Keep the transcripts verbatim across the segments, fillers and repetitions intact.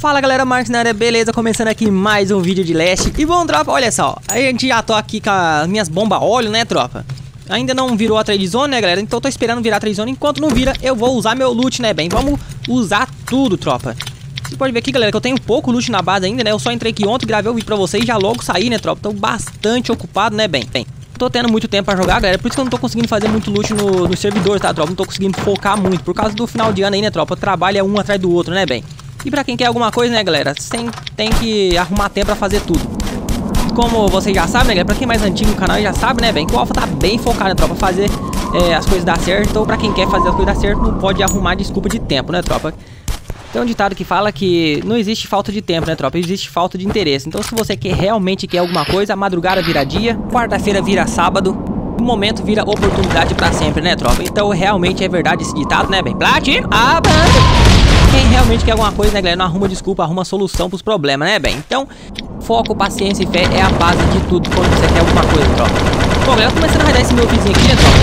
Fala galera, Marcos na área, beleza? Começando aqui mais um vídeo de Last. E bom, tropa, olha só, a gente já tô aqui com as minhas bombas óleo, né, tropa? Ainda não virou a trade zone, né, galera? Então eu tô esperando virar a trade zone. Enquanto não vira, eu vou usar meu loot, né, bem? Vamos usar tudo, tropa. Você pode ver aqui, galera, que eu tenho pouco loot na base ainda, né? Eu só entrei aqui ontem, gravei o vídeo pra vocês e já logo saí, né, tropa? Tô bastante ocupado, né, bem? Bem, tô tendo muito tempo pra jogar, galera. Por isso que eu não tô conseguindo fazer muito loot no, no servidor, tá, tropa? Não tô conseguindo focar muito. Por causa do final de ano aí, né, tropa? O trabalho é um atrás do outro, né, bem? E pra quem quer alguma coisa, né, galera, tem, tem que arrumar tempo pra fazer tudo. Como vocês já sabem, né, galera, pra quem é mais antigo no canal já sabe, né, bem, que o Alpha tá bem focado, né, tropa, fazer é, as coisas dar certo. Então pra quem quer fazer as coisas dar certo, não pode arrumar desculpa de tempo, né, tropa. Tem um ditado que fala que não existe falta de tempo, né, tropa, existe falta de interesse. Então se você quer, realmente quer alguma coisa, a madrugada vira dia, quarta-feira vira sábado, o momento vira oportunidade pra sempre, né, tropa. Então realmente é verdade esse ditado, né, bem, Platino, a banda. Quem realmente quer alguma coisa, né, galera, não arruma desculpa, arruma solução pros problemas, né, bem? Então, foco, paciência e fé é a base de tudo quando você quer alguma coisa, tropa. Bom, galera, começando a raidar esse meu vizinho aqui, né, tropa?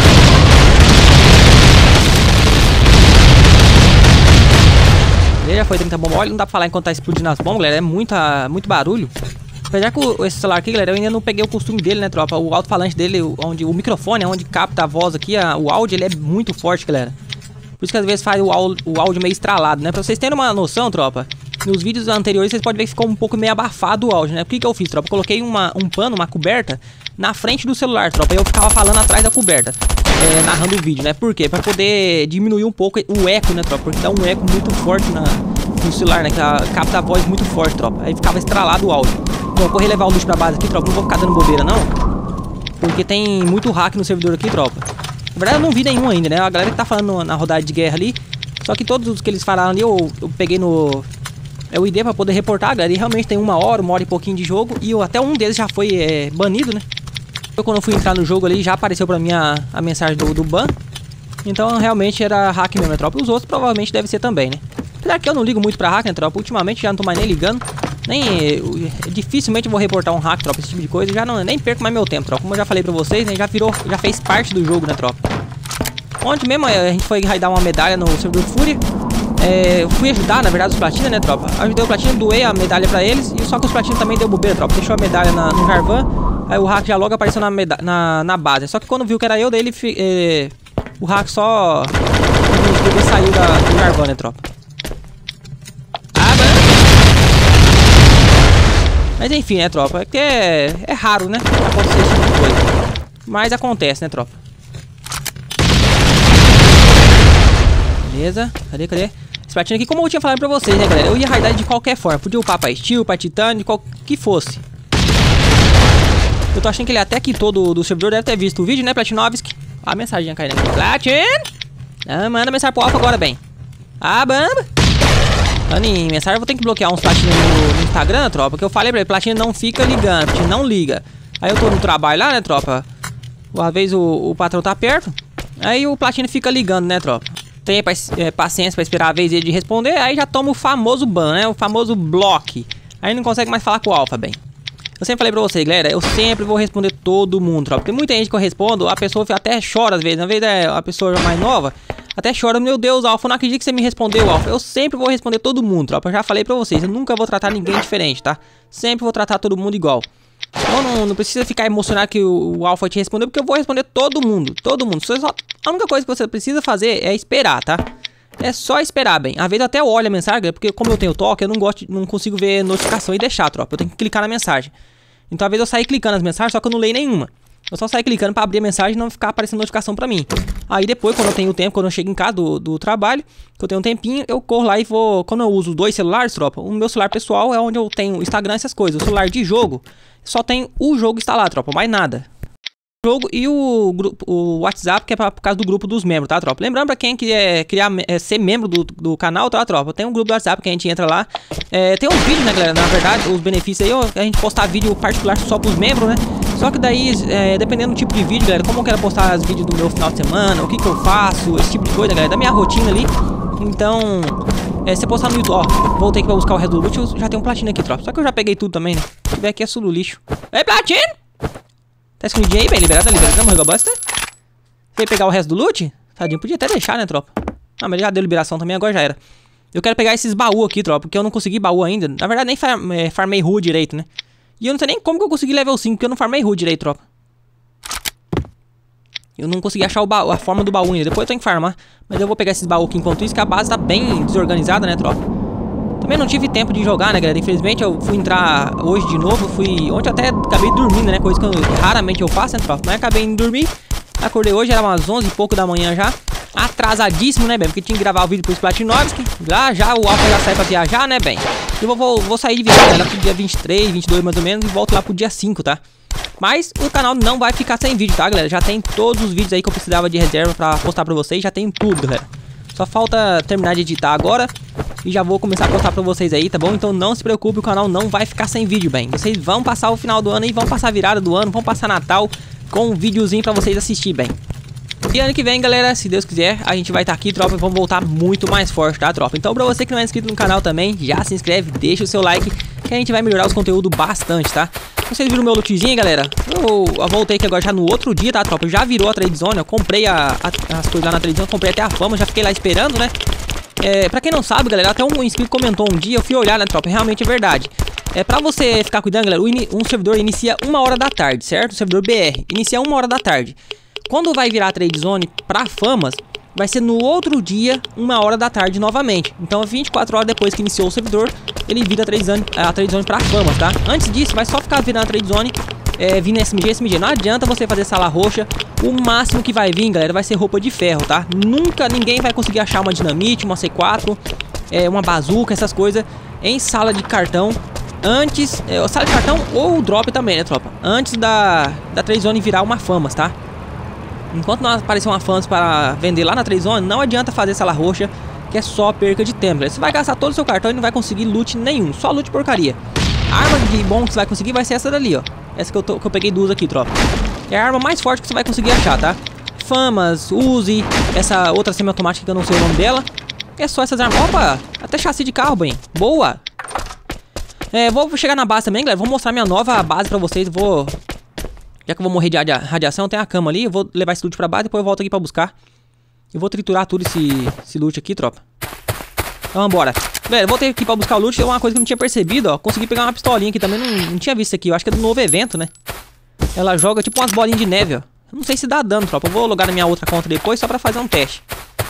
Ele já foi trinta bombas. Olha, não dá pra falar enquanto tá explodindo as bombas, galera, é muita, muito barulho. Apesar que o, esse celular aqui, galera, eu ainda não peguei o costume dele, né, tropa? O alto-falante dele, onde o microfone, onde capta a voz aqui, a, o áudio, ele é muito forte, galera. Por isso que às vezes faz o áudio, o áudio meio estralado, né? Pra vocês terem uma noção, tropa, nos vídeos anteriores vocês podem ver que ficou um pouco meio abafado o áudio, né? O que que eu fiz, tropa? Eu coloquei uma, um pano, uma coberta na frente do celular, tropa. E eu ficava falando atrás da coberta, é, narrando o vídeo, né? Por quê? Pra poder diminuir um pouco o eco, né, tropa? Porque dá um eco muito forte na, no celular, né? Que a, capta a voz muito forte, tropa. Aí ficava estralado o áudio. Bom, eu vou relevar o luxo pra base aqui, tropa. Não vou ficar dando bobeira, não. Porque tem muito hack no servidor aqui, tropa. Na verdade eu não vi nenhum ainda, né? A galera que tá falando na rodada de guerra ali. Só que todos os que eles falaram ali eu, eu peguei no... É o I D pra poder reportar, galera. E realmente tem uma hora, uma hora e pouquinho de jogo. E eu, até um deles já foi é, banido, né? Eu quando eu fui entrar no jogo ali já apareceu pra mim a, a mensagem do, do ban. Então realmente era hack mesmo, né, tropa? Os outros provavelmente deve ser também, né? Apesar que eu não ligo muito pra hack, né, tropa? Ultimamente já não tô mais nem ligando. Nem... Eu, dificilmente vou reportar um hack, tropa, esse tipo de coisa. Já não, nem perco mais meu tempo, tropa. Como eu já falei pra vocês, né? Já virou... Já fez parte do jogo, né, tropa? Ontem mesmo a gente foi raidar uma medalha no servidor Fúria. É, eu fui ajudar, na verdade, os Platina, né, tropa? Ajudei o Platina, doei a medalha pra eles. E só que os Platina também deu bobeira, tropa. Deixou a medalha na, no Jarvan. Aí o hack já logo apareceu na, na, na base. Só que quando viu que era eu, daí ele... É, o hack só... Ele saiu da, do Jarvan, né, tropa? Ah, mas enfim, né, tropa? É que é, é raro, né? Acontecer esse tipo de coisa. Mas acontece, né, tropa? Beleza, cadê, cadê? Esse platina aqui, como eu tinha falado pra vocês, né, galera? Eu ia raidar de qualquer forma. Podia upar pra Steel, pra Titânio, de qual que fosse. Eu tô achando que ele até quitou do, do servidor. Deve ter visto o vídeo, né, Platinovski? Ó a mensagem caindo aqui. Platin! Ah, manda mensagem pro Alpha agora, bem. Ah, bamba! Falando em mensagem, eu vou ter que bloquear uns Platina no, no Instagram, tropa. Porque eu falei pra ele, Platina não fica ligando, Platina não liga. Aí eu tô no trabalho lá, né, tropa? Uma vez o, o patrão tá perto. Aí o Platina fica ligando, né, tropa? Tem é, paciência pra esperar a vez dele de responder. Aí já toma o famoso ban, né? O famoso bloque. Aí não consegue mais falar com o Alpha, bem. Eu sempre falei pra vocês, galera, eu sempre vou responder todo mundo, tropa. Tem muita gente que eu respondo, a pessoa até chora às vezes. Às vezes é a pessoa mais nova, até chora, meu Deus, Alpha, eu não acredito que você me respondeu, Alpha. Eu sempre vou responder todo mundo, tropa. Eu já falei pra vocês, eu nunca vou tratar ninguém diferente, tá? Sempre vou tratar todo mundo igual. Então não, não precisa ficar emocionado que o, o Alpha te respondeu, porque eu vou responder todo mundo, todo mundo. Só, a única coisa que você precisa fazer é esperar, tá? É só esperar, bem. Às vezes até eu olho a mensagem, porque como eu tenho toque, eu não gosto, não consigo ver notificação e deixar, tropa. Eu tenho que clicar na mensagem. Então às vezes eu saio clicando nas mensagens, só que eu não leio nenhuma. Eu só saio clicando pra abrir a mensagem e não ficar aparecendo notificação pra mim. Aí depois, quando eu tenho tempo, quando eu chego em casa do, do trabalho, que eu tenho um tempinho, eu corro lá e vou... Quando eu uso dois celulares, tropa, o meu celular pessoal é onde eu tenho Instagram e essas coisas. O celular de jogo, só tem o jogo instalado, tropa, mais nada. O jogo e o, grupo, o WhatsApp, que é pra, por causa do grupo dos membros, tá, tropa? Lembrando pra quem quiser criar, é, ser membro do, do canal, tá, tropa? Tem um grupo do WhatsApp que a gente entra lá. É, tem uns vídeos, né, galera? Na verdade, os benefícios aí, a gente postar vídeo particular só pros membros, né? Só que daí, é, dependendo do tipo de vídeo, galera, como eu quero postar os vídeos do meu final de semana, o que que eu faço, esse tipo de coisa, galera, da minha rotina ali. Então, é, se você postar no YouTube, ó, voltei aqui pra buscar o resto do loot, eu já tenho um platina aqui, tropa. Só que eu já peguei tudo também, né? Se tiver aqui é tudo lixo. Ei, platina! Tá escondidinho aí, bem, liberado, tá liberado, morreu bosta. Veio pegar o resto do loot? Tadinho, podia até deixar, né, tropa? Ah, mas já deu liberação também, agora já era. Eu quero pegar esses baús aqui, tropa, porque eu não consegui baú ainda. Na verdade, nem far, é, farmei rua direito, né? E eu não sei nem como que eu consegui level cinco, porque eu não farmei rua direito, tropa. Eu não consegui achar o baú, a forma do baú ainda. Depois eu tenho que farmar. Mas eu vou pegar esses baús aqui enquanto isso, que a base tá bem desorganizada, né, tropa? Também não tive tempo de jogar, né, galera? Infelizmente eu fui entrar hoje de novo. Fui... Ontem eu até acabei dormindo, né? Coisa que eu, raramente eu faço, né, tropa? Mas acabei indo dormir. Acordei hoje, era umas onze e pouco da manhã já. Atrasadíssimo, né, bem? Porque tinha que gravar o vídeo pro Splatinovski. Já, já, o Alpha já sai pra viajar, né, bem? Eu vou, vou, vou sair de viagem lá pro dia vinte e três, vinte e dois mais ou menos. E volto lá pro dia cinco, tá? Mas o canal não vai ficar sem vídeo, tá, galera? Já tem todos os vídeos aí que eu precisava de reserva pra postar pra vocês. Já tem tudo, galera. Só falta terminar de editar agora. E já vou começar a postar pra vocês aí, tá bom? Então não se preocupe, o canal não vai ficar sem vídeo, bem. Vocês vão passar o final do ano e vão passar a virada do ano, vão passar Natal com um videozinho pra vocês assistir, bem. E ano que vem, galera, se Deus quiser, a gente vai estar tá aqui, tropa, e vamos voltar muito mais forte, tá, tropa? Então pra você que não é inscrito no canal também, já se inscreve, deixa o seu like, que a gente vai melhorar os conteúdos bastante, tá? Vocês viram o meu lootzinho, galera? Eu, eu voltei aqui agora já no outro dia, tá, tropa? Já virou a trade zone, eu comprei a, a, as coisas lá na trade zone, comprei até a fama, já fiquei lá esperando, né? É, pra quem não sabe, galera, até um inscrito comentou um dia, eu fui olhar, né, tropa? Realmente é verdade. É, pra você ficar cuidando, galera, um servidor inicia uma hora da tarde, certo? O servidor B R inicia uma hora da tarde. Quando vai virar a trade zone pra famas, vai ser no outro dia, uma hora da tarde novamente. Então, vinte e quatro horas depois que iniciou o servidor, ele vira a trade zone, a trade zone pra famas, tá? Antes disso, vai só ficar virando a trade zone, é, vindo S M G, S M G. Não adianta você fazer sala roxa. O máximo que vai vir, galera, vai ser roupa de ferro, tá? Nunca ninguém vai conseguir achar uma dinamite, uma C quatro, é, uma bazuca, essas coisas em sala de cartão. Antes, é, sala de cartão ou drop também, né, tropa? Antes da, da trade zone virar uma famas, tá? Enquanto não aparecer uma fãs para vender lá na trade zone, não adianta fazer sala roxa, que é só perca de tempo. Você vai gastar todo o seu cartão e não vai conseguir loot nenhum, só loot porcaria. A arma de bom que você vai conseguir vai ser essa dali, ó. Essa que eu, tô, que eu peguei duas aqui, tropa. É a arma mais forte que você vai conseguir achar, tá? Famas, Uzi, essa outra semi-automática que eu não sei o nome dela. É só essas armas. Opa, até chassi de carro, bem. Boa! É, vou chegar na base também, galera. Vou mostrar minha nova base pra vocês. Vou... Já que eu vou morrer de radia radiação, tem a cama ali. Eu vou levar esse loot pra base, depois eu volto aqui pra buscar. Eu vou triturar tudo esse, esse loot aqui, tropa. Então vambora. Galera, eu voltei aqui pra buscar o loot. É uma coisa que eu não tinha percebido, ó. Consegui pegar uma pistolinha aqui também. Não, não tinha visto isso aqui. Eu acho que é do novo evento, né? Ela joga tipo umas bolinhas de neve, ó. Eu não sei se dá dano, tropa. Eu vou logar na minha outra conta depois, só pra fazer um teste.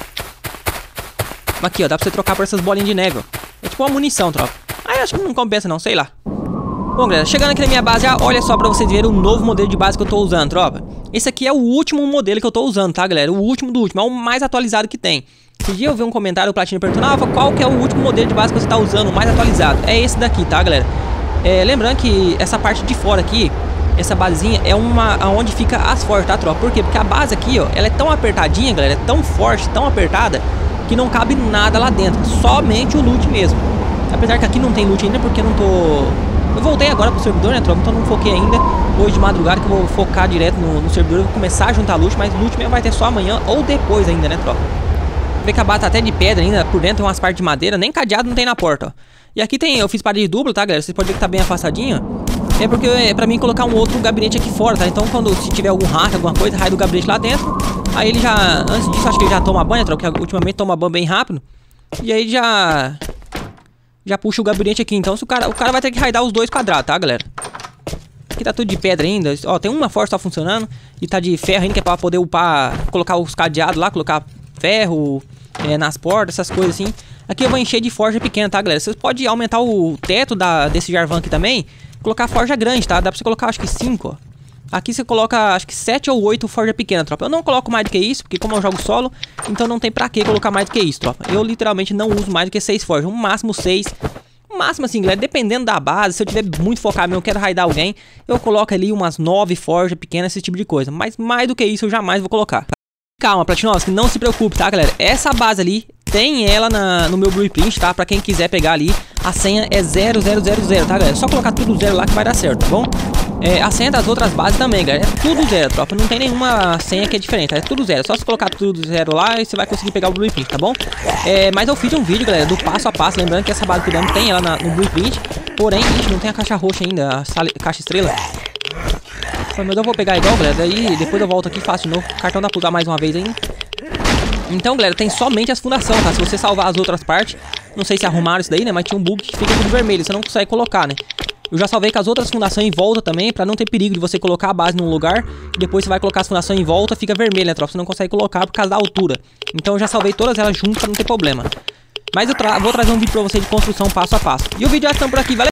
Aqui, ó. Dá pra você trocar por essas bolinhas de neve, ó. É tipo uma munição, tropa. Ah, acho que não compensa não, sei lá. Bom, galera, chegando aqui na minha base, já olha só pra vocês verem o novo modelo de base que eu tô usando, tropa. Esse aqui é o último modelo que eu tô usando, tá, galera? O último do último, é o mais atualizado que tem. Esse dia eu vi um comentário do Platino perguntando, ah, qual que é o último modelo de base que você tá usando, o mais atualizado? É esse daqui, tá, galera? É, lembrando que essa parte de fora aqui, essa basezinha, é uma aonde fica as fortes, tá, tropa? Por quê? Porque a base aqui, ó, ela é tão apertadinha, galera, é tão forte, tão apertada, que não cabe nada lá dentro, somente o loot mesmo. Apesar que aqui não tem loot ainda, porque eu não tô... Eu voltei agora pro servidor, né, tropa? Então não foquei ainda. Hoje de madrugada que eu vou focar direto no, no servidor. Eu vou começar a juntar loot, mas loot mesmo vai ter só amanhã ou depois ainda, né, tropa? Vê que a base tá até de pedra ainda. Por dentro tem umas partes de madeira. Nem cadeado não tem na porta, ó. E aqui tem... Eu fiz parede dupla, tá, galera? Vocês podem ver que tá bem afastadinho. É porque é pra mim colocar um outro gabinete aqui fora, tá? Então quando se tiver algum hack, alguma coisa, raio do gabinete lá dentro. Aí ele já... Antes disso, acho que ele já toma banho, tropa? Porque ultimamente toma banho bem rápido. E aí já... Já puxa o gabinete aqui, então se o cara, o cara vai ter que raidar os dois quadrados, tá, galera? Aqui tá tudo de pedra ainda. Ó, tem uma força só funcionando. E tá de ferro ainda, que é pra poder upar, colocar os cadeados lá, colocar ferro é, nas portas, essas coisas assim. Aqui eu vou encher de forja pequena, tá, galera? Vocês podem aumentar o teto da, desse Jarvan aqui também, colocar forja grande, tá? Dá pra você colocar, acho que cinco, ó. Aqui você coloca, acho que sete ou oito forja pequena, tropa. Eu não coloco mais do que isso, porque como eu jogo solo, então não tem pra que colocar mais do que isso, tropa. Eu literalmente não uso mais do que seis forjas, no máximo seis. No máximo assim, galera, dependendo da base, se eu tiver muito focado mesmo, eu quero raidar alguém, eu coloco ali umas nove forjas pequenas, esse tipo de coisa. Mas mais do que isso eu jamais vou colocar. Calma, Platinovski, não se preocupe, tá, galera? Essa base ali, tem ela na, no meu blueprint, tá? Pra quem quiser pegar ali, a senha é zero zero zero zero, tá, galera? Só colocar tudo zero lá que vai dar certo, tá bom? É, a senha das outras bases também, galera, é tudo zero, tropa. Não tem nenhuma senha que é diferente, tá? É tudo zero. Só se colocar tudo zero lá e você vai conseguir pegar o blueprint, tá bom? É, mas eu fiz um vídeo, galera, do passo a passo. Lembrando que essa base que damos tem ela na, no blueprint. Porém, ixi, não tem a caixa roxa ainda, a sala, caixa estrela. Mas eu vou pegar igual, galera. Daí depois eu volto aqui e faço de novo. O cartão dá pra usar mais uma vez ainda. Então, galera, tem somente as fundações, tá? Se você salvar as outras partes, não sei se arrumaram isso daí, né? Mas tinha um bug que fica tudo vermelho, você não consegue colocar, né? Eu já salvei com as outras fundações em volta também, pra não ter perigo de você colocar a base num lugar e depois você vai colocar as fundações em volta, fica vermelho, né, tropa? Você não consegue colocar por causa da altura. Então eu já salvei todas elas juntas pra não ter problema. Mas eu tra vou trazer um vídeo pra você de construção passo a passo. E o vídeo já está por aqui, valeu?